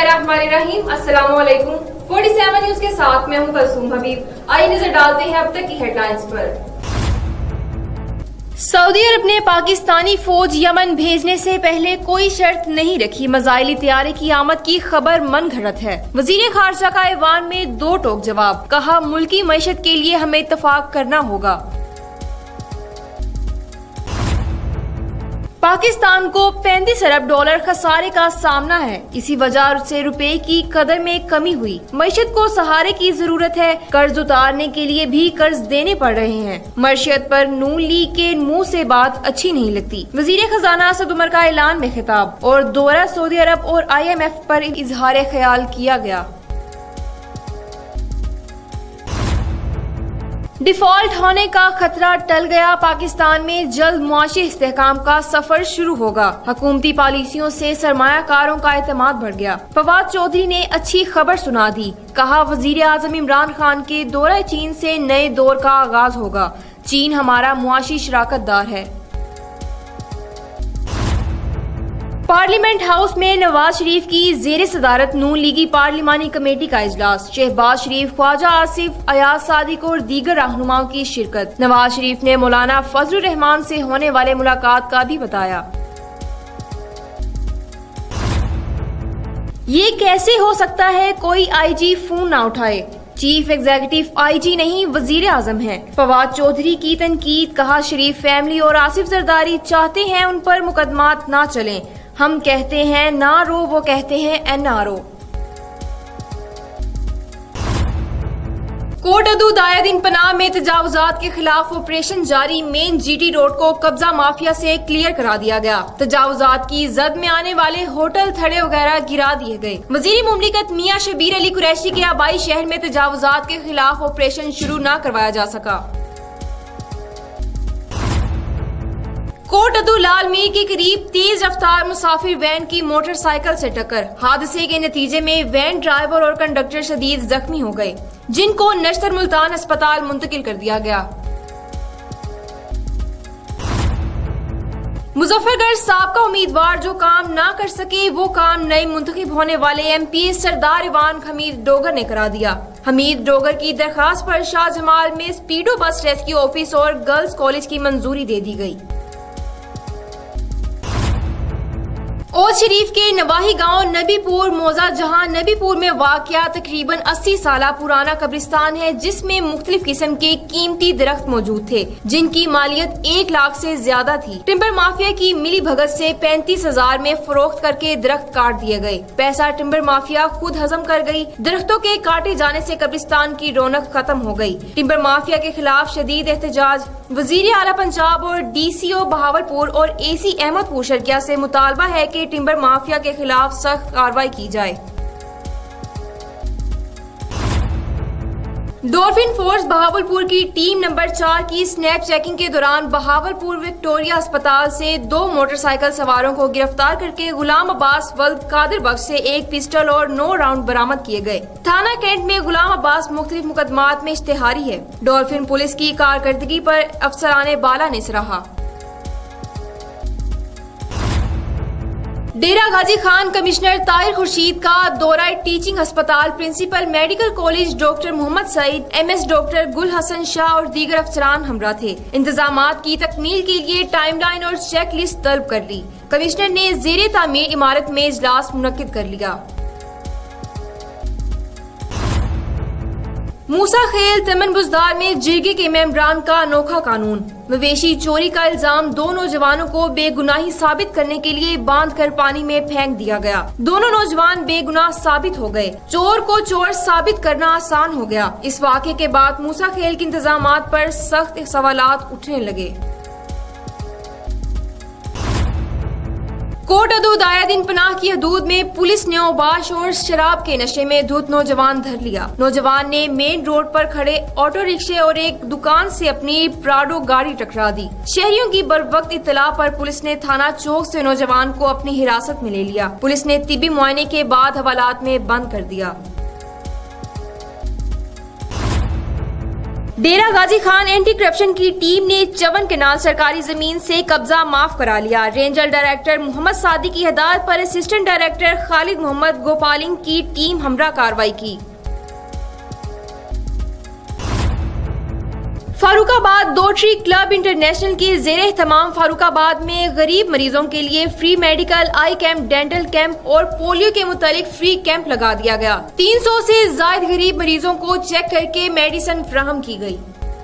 बिस्मिल्लाहिर्रहमानिर्रहीम। अस्सलामुअलैकुम। 47 न्यूज के साथ मैं हूं कलसूम हबीब। आइए नजर डालते हैं अब तक की हेडलाइंस पर। सऊदी अरब ने पाकिस्तानी फौज यमन भेजने से पहले कोई शर्त नहीं रखी। मिसाइली तैयारी की आमद की खबर मन घड़त है। वजीर खारजा का ऐवान में दो टोक जवाब, कहा मुल्की मईशत के लिए हमें इत्तफाक करना होगा। पाकिस्तान को 35 अरब डॉलर खसारे का सामना है। इसी वजह से रुपए की कदर में कमी हुई। मईशत को सहारे की जरूरत है। कर्ज उतारने के लिए भी कर्ज देने पड़ रहे हैं। मईशत पर नून लीग के मुंह से बात अच्छी नहीं लगती। वजीर खजाना असद उमर का ऐलान में खिताब और दौरा सऊदी अरब और IMF पर इजहार ख्याल किया गया। डिफॉल्ट होने का खतरा टल गया। पाकिस्तान में जल्द मुआशी इस्तेहकाम का सफर शुरू होगा। हुकूमती पॉलिसियों से सरमायाकारों का एतमाद बढ़ गया। फवाद चौधरी ने अच्छी खबर सुना दी। कहा वजीर आजम इमरान खान के दौरा चीन से नए दौर का आगाज होगा। चीन हमारा मुआशी शराकतदार है। पार्लियामेंट हाउस में नवाज शरीफ की जेर सदारत नून लीगी पार्लिमानी कमेटी का इजलास। शहबाज शरीफ, ख्वाजा आसिफ, अयाज सादिक और दीगर रहनुमाओं की शिरकत। नवाज शरीफ ने मौलाना फजलुर रहमान से होने वाले मुलाकात का भी बताया। ये कैसे हो सकता है कोई IG फोन ना उठाए। चीफ एग्जीक्यूटिव IG नहीं वजीर आजम है। फवाद चौधरी की तनकीद। कहा शरीफ फैमिली और आसिफ जरदारी चाहते हैं उन पर मुकदमात ना चलें। हम कहते हैं ना रो, वो कहते हैं NRO। कोट हदूद आए दिन पनाह में तजावुजात के खिलाफ ऑपरेशन जारी। मेन GT रोड को कब्जा माफिया से क्लियर करा दिया गया। तजावुजात की जद में आने वाले होटल, थड़े वगैरह गिरा दिए गए। वजीर मुमलिकत मियां शबीर अली कुरैशी के आबाई शहर में तजावुजात के खिलाफ ऑपरेशन शुरू न करवाया जा सका। कोट अदू लाल मीर के करीब तेज रफ्तार मुसाफिर वैन की मोटरसाइकिल से टक्कर। हादसे के नतीजे में वैन ड्राइवर और कंडक्टर शदीद जख्मी हो गए, जिनको नश्तर मुल्तान अस्पताल मुंतकिल कर दिया गया। मुजफ्फरगढ़ साबका उम्मीदवार जो काम ना कर सके वो काम नए मुंतखब होने वाले MP सरदार इवान हमीद डोगर ने करा दिया। हमीद डोगर की दरखास्त पर शाह जमाल में स्पीडो बस रेस्क्यू ऑफिस और गर्ल्स कॉलेज की मंजूरी दे दी गई। ओद शरीफ के नवाही गांव नबीपुर मौजा जहां नबीपुर में वाक़या तकरीबन 80 साल पुराना कब्रिस्तान है, जिसमें मुख्तलिफ किस्म के कीमती दरख्त मौजूद थे, जिनकी मालियत 1 लाख से ज्यादा थी। टिम्बर माफिया की मिली भगत से 35,000 में फरोख्त करके दरख्त काट दिए गए। पैसा टिम्बर माफिया खुद हजम कर गई। दरख्तों के काटे जाने से कब्रिस्तान की रौनक खत्म हो गई। टिम्बर माफिया के खिलाफ शदीद एहतजाज। वजीर आला पंजाब और DCO बहावलपुर और AC अहमदपुर शर्किया से मुतालबा है कि टिम्बर माफिया के खिलाफ सख्त कार्रवाई की जाए। डॉल्फिन फोर्स बहावलपुर की टीम नंबर 4 की स्नैप चेकिंग के दौरान बहावलपुर विक्टोरिया अस्पताल से 2 मोटरसाइकिल सवारों को गिरफ्तार करके गुलाम अब्बास वल्द कादिर बख्श से 1 पिस्टल और 9 राउंड बरामद किए गए। थाना कैंट में गुलाम अब्बास मुख्तलिफ मुकदमात में इश्तेहारी है। डॉल्फिन पुलिस की कारकर्दगी पर अफसराने बाला ने सराहा। डेरा गाजी खान कमिश्नर ताहिर खुर्शीद का दौरा टीचिंग अस्पताल, principal medical college doctor Muhammad Saeed, MS doctor Gul Hasan Shah और दीगर अफसरान हमरा थे। इंतजामात की तकमील के लिए टाइमलाइन और चेक लिस्ट तलब कर ली। कमिश्नर ने जेरे तामीर इमारत में इजलास मुनक्किद कर लिया। मूसा खेल तमन बुजदार में जिरगे के मेंबरान का अनोखा कानून। मवेशी चोरी का इल्जाम 2 नौजवानों को बेगुनाही साबित करने के लिए बांधकर पानी में फेंक दिया गया। दोनों नौजवान बेगुनाह साबित हो गए। चोर को चोर साबित करना आसान हो गया। इस वाक़े के बाद मूसा खेल के इंतजामात पर सख्त सवालात उठने लगे। कोट हदूद आया दिन पनाह की हदूद में पुलिस ने ओबाश और शराब के नशे में धुत नौजवान धर लिया। नौजवान ने मेन रोड पर खड़े ऑटो रिक्शे और एक दुकान से अपनी प्राडो गाड़ी टकरा दी। शहरियों की बरवक्त इत्तला पर पुलिस ने थाना चौक से नौजवान को अपनी हिरासत में ले लिया। पुलिस ने तिब्बी मुआयने के बाद हवालात में बंद कर दिया। डेरा गाजी खान एंटी करप्शन की टीम ने चवन केनाल सरकारी जमीन से कब्जा माफ करा लिया। रेंजर डायरेक्टर मोहम्मद सादी की हिदायत पर असिस्टेंट डायरेक्टर खालिद मोहम्मद गोपालिंग की टीम हमरा कार्रवाई की। फारुखाबाद दोट्री क्लब इंटरनेशनल के ज़ेरे तमाम फारुखाबाद में गरीब मरीजों के लिए free medical, eye camp, dental camp और पोलियो के मुतालिक फ्री कैंप लगा दिया गया। 300 से ज्यादा गरीब मरीजों को चेक करके मेडिसिन फराहम की गई।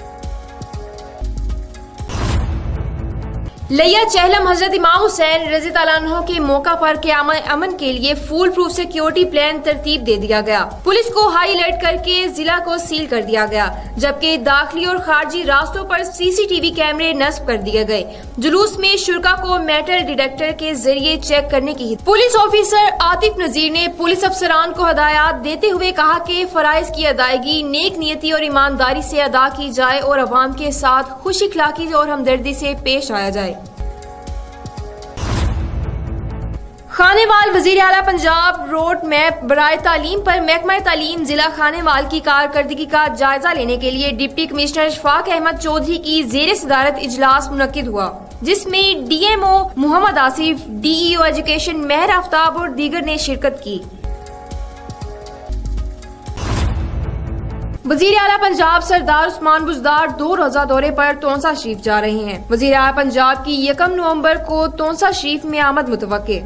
लिया चहलम हजरत इमाम हुसैन रज़ी अल्लाह अन्हु के मौका पर क़यामत अमन के लिए फुल प्रूफ सिक्योरिटी प्लान तरतीब दे दिया गया। पुलिस को हाई अलर्ट करके जिला को सील कर दिया गया, जबकि दाखिली और खारजी रास्तों पर सीसीटीवी कैमरे नस्ब कर दिए गए। जुलूस में शुरका को मेटल डिटेक्टर के जरिए चेक करने की पुलिस ऑफिसर आतिफ नजीर ने पुलिस अफसरान को हदायत देते हुए कहा कि फराइज की अदायगी नेक नियती और ईमानदारी से अदा की जाए और अवाम के साथ खुश इखलाकी और हमदर्दी से पेश आया जाए। खानेवाल वजीर आला पंजाब रोड मैप बराए तालीम पर महकमा तालीम जिला खानेवाल की कारकर्दगी का जायजा लेने के लिए डिप्टी कमिश्नर इशफाक अहमद चौधरी की ज़ेरे सदारत इजलास मुनक्किद हुआ, जिसमें DMO Muhammad Asif, DEO education Mehar Aftab और दीगर ने शिरकत की। वजीर आला पंजाब सरदार उस्मान बुज़दार 2 रोजा दौरे पर तोंसा शरीफ जा रहे हैं। वजीर आला पंजाब की 1 नवंबर को तोंसा शरीफ में आमद मुतवक्के।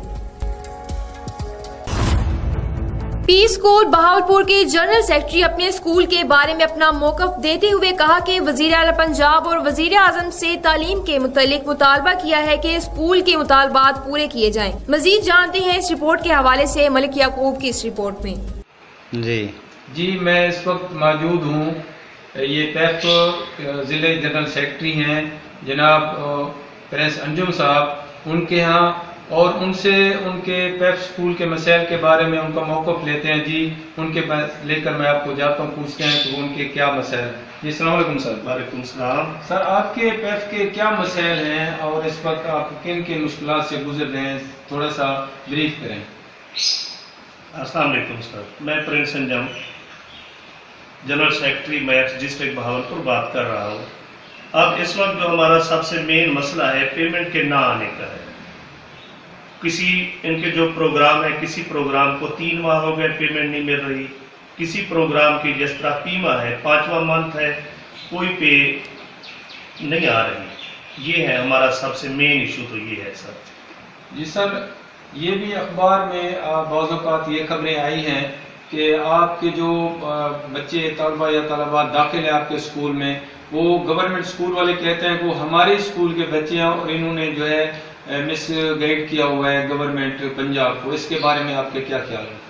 पीस स्कूल बहावलपुर के जनरल सेक्रेटरी अपने स्कूल के बारे में अपना मौक़िफ़ देते हुए कहा कि वज़ीर आला पंजाब और वज़ीर आज़म से तालीम के मुतालिक मुतालबा किया है कि स्कूल के मुतालबात पूरे किए जाएं। मजीद जानते हैं इस रिपोर्ट के हवाले से मलिक याकूब की इस रिपोर्ट में। जी मैं इस वक्त मौजूद हूँ, ये पैफ ज़िले जनरल सेक्रेटरी हैं जनाब प्रेस अंजुम साहब, उनके यहाँ, और उनसे उनके पैफ स्कूल के मसाइल के बारे में उनका मौक़िफ़ लेते हैं। जी उनके लेकर मैं आपको जाता हूँ, पूछते हैं कि उनके क्या मसाइल। जी अस्सलाम वालेकुम सर। वालेकुम सलाम। सर आपके पैफ के क्या मसाइल हैं और इस वक्त आप किन किन मुश्किलात से गुजर रहे हैं, थोड़ा सा ब्रीफ करें। अस्सलाम वालेकुम सर, मैं Prince Anjum general secretary MAPS district Bahawalpur बात कर रहा हूँ। अब इस वक्त जो हमारा सबसे मेन मसला है पेमेंट के ना आने का है। किसी इनके जो प्रोग्राम है, किसी प्रोग्राम को 3 माह हो गए पेमेंट नहीं मिल रही, किसी प्रोग्राम की जिस तरह पीमा है 5वां मंथ है, कोई पे नहीं आ रही। ये है हमारा सबसे मेन इशू, तो ये है सर। जी सर, ये भी अखबार में बाज़ औक़ात ये खबरें आई हैं कि आपके जो बच्चे तलबा या तलबा दाखिल है आपके स्कूल में, वो गवर्नमेंट स्कूल वाले कहते हैं वो हमारे स्कूल के बच्चे हैं और इन्होंने जो है मिस गाइड किया हुआ है गवर्नमेंट पंजाब को। इसके बारे में आपके क्या ख्याल है?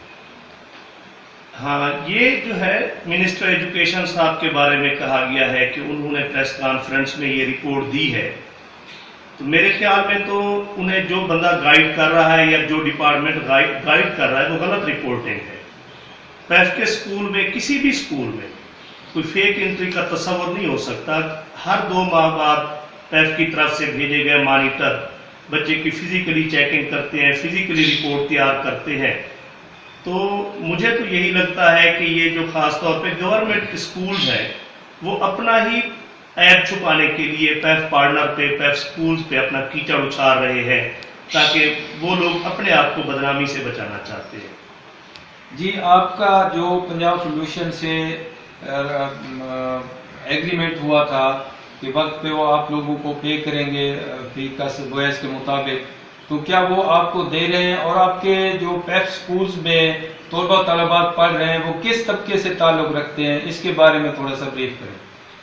हाँ, ये जो है मिनिस्टर एजुकेशन साहब के बारे में कहा गया है कि उन्होंने प्रेस कॉन्फ्रेंस में ये रिपोर्ट दी है। तो मेरे ख्याल में तो उन्हें जो बंदा गाइड कर रहा है या जो डिपार्टमेंट गाइड कर रहा है वो गलत रिपोर्टिंग है। पैफ के स्कूल में, किसी भी स्कूल में कोई फेक एंट्री का तस्वर नहीं हो सकता। हर 2 माह बाद पैफ की तरफ से भेजे गए मॉनिटर बच्चे की फिजिकली चेकिंग करते हैं, फिजिकली रिपोर्ट तैयार करते हैं। तो मुझे तो यही लगता है कि ये जो खास तौर पे गवर्नमेंट स्कूल है वो अपना ही ऐप छुपाने के लिए पैफ पार्टनर पे, पैफ स्कूल्स पे अपना कीचड़ उछाल रहे हैं, ताकि वो लोग अपने आप को बदनामी से बचाना चाहते हैं। जी आपका जो पंजाब सोल्यूशन से एग्रीमेंट हुआ था कि वक्त पे वो आप लोगों को पे करेंगे फी का गोयस के मुताबिक, तो क्या वो आपको दे रहे हैं? और आपके जो पैफ स्कूल्स में तलबा तलबात पढ़ रहे हैं वो किस तबके से ताल्लुक रखते हैं, इसके बारे में थोड़ा सा ब्रीफ करें।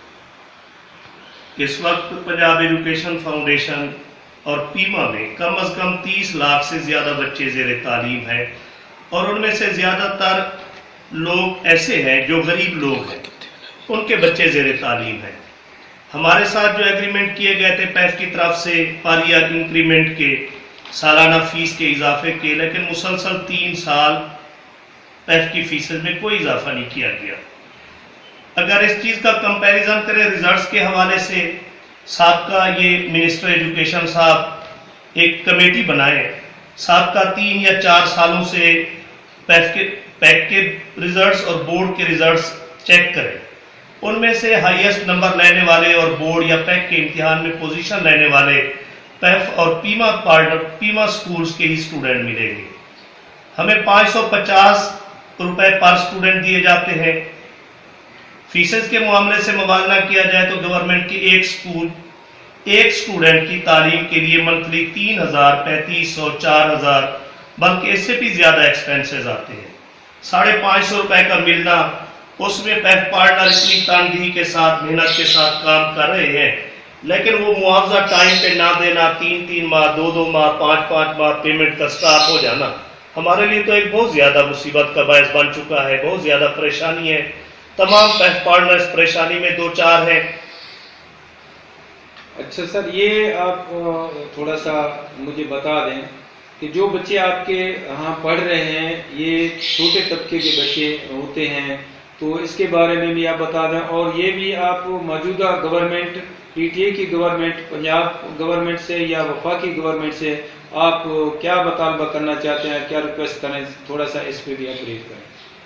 इस वक्त पंजाब एजुकेशन फाउंडेशन और पीमा में कम अज कम 30 लाख से ज्यादा बच्चे ज़ेरे तालीम हैं, और उनमें से ज्यादातर लोग ऐसे हैं जो गरीब लोग हैं, उनके बच्चे ज़ेरे तालीम हैं। हमारे साथ जो एग्रीमेंट किए गए थे पैफ की तरफ से पर ईयर इंक्रीमेंट के, सालाना फीस के इजाफे के, लेकिन मुसलसल 3 साल पैफ की फीस में कोई इजाफा नहीं किया गया। अगर इस चीज का कंपैरिजन करें रिजल्ट्स के हवाले से, साबका ये मिनिस्टर एजुकेशन साहब एक कमेटी बनाए, साबका 3 या 4 सालों से पैक के रिजल्ट्स और बोर्ड के रिजल्ट्स चेक करें, उनमें से हाईएस्ट नंबर लेने वाले और बोर्ड या पैक के इम्तिहान में पोजीशन लेने वाले पैफ और पीमा स्कूल्स के ही स्टूडेंट मिलेंगे। हमें 550 रुपए पर स्टूडेंट दिए जाते हैं। फीसेस के मामले से मुवाजना किया जाए तो गवर्नमेंट की एक स्टूडेंट की तालीम के लिए मंथली 3000, 3500, 4000 बल्कि इससे भी ज्यादा एक्सपेंसेस आते हैं। 550 रुपए का मिलना, उसमें पैफ पार्टनर इतनी तनदेही के साथ, मेहनत के साथ काम कर रहे हैं, लेकिन वो मुआवजा टाइम पे ना देना, 3-3 माह, 2-2 माह, 5-5 माह पेमेंट का स्टॉप हो जाना हमारे लिए तो एक बहुत ज्यादा मुसीबत का बायस बन चुका है। बहुत ज्यादा परेशानी है। तमाम पैफ पार्टनर्स परेशानी में 2-4 हैं। अच्छा सर, ये आप थोड़ा सा मुझे बता दें कि जो बच्चे आपके यहाँ पढ़ रहे हैं ये छोटे तबके के बच्चे होते हैं, तो इसके बारे में भी आप बता दें। और ये भी आप मौजूदा गवर्नमेंट, पीटीए की गवर्नमेंट, पंजाब गवर्नमेंट से या वफाकी गवर्नमेंट से आप क्या मुतालबा करना चाहते हैं, क्या रिक्वेस्ट करें, थोड़ा सा इस पे भी आप ब्रीफ करें।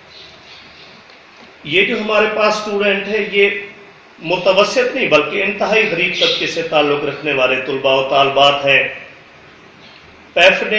ये जो हमारे पास स्टूडेंट है ये मुतवस्सित नहीं बल्कि इंतहाई गरीब तबके से ताल्लुक रखने वाले तुलबा व तालबात हैं। पैफ ने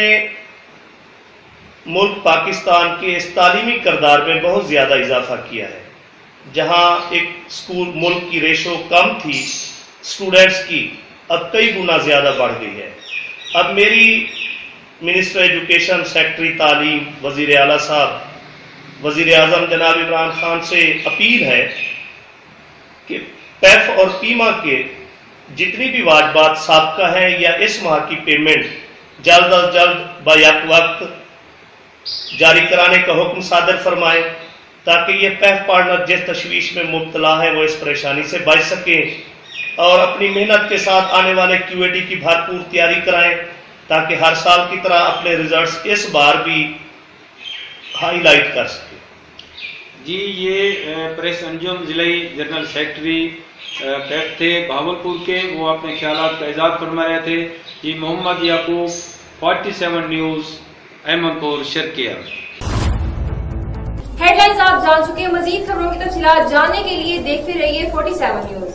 मुल्क पाकिस्तान के इस तालीमी करदार में बहुत ज्यादा इजाफा किया है। जहां एक स्कूल मुल्क की रेशो कम थी स्टूडेंट्स की, अब कई गुना ज्यादा बढ़ गई है। अब मेरी मिनिस्टर एजुकेशन, सेक्रेटरी तालीम, वजीर आला साहब, वजीर आजम जनाब इमरान खान से अपील है कि पैफ और पीमा के जितनी भी वाजबात साबका है या इस माह की पेमेंट जल्द अज जल्द बायक वक्त जारी कराने का हुक्म सादर फरमाए, ताकि ये पैफ पार्टनर जिस तशवीश में मुब्तला है वो इस परेशानी से बच सके और अपनी मेहनत के साथ आने वाले क्यूएटी की भरपूर तैयारी कराएं, ताकि हर साल की तरह अपने रिजल्ट्स इस बार भी हाईलाइट कर सके। जी, ये प्रेस अंजुम जिलाई जनरल सेक्रेटरी पैफ थे भावलपुर के, वो अपने ख्यालात का इजाज़ फरमा रहे थे। ये मोहम्मद याकूब, 47 न्यूज़, अहमदपुर, शर्किया। हेडलाइंस आप जान चुके हैं। मजीद खबरों की तफसीलात जानने के लिए देखते रहिए 47 न्यूज़।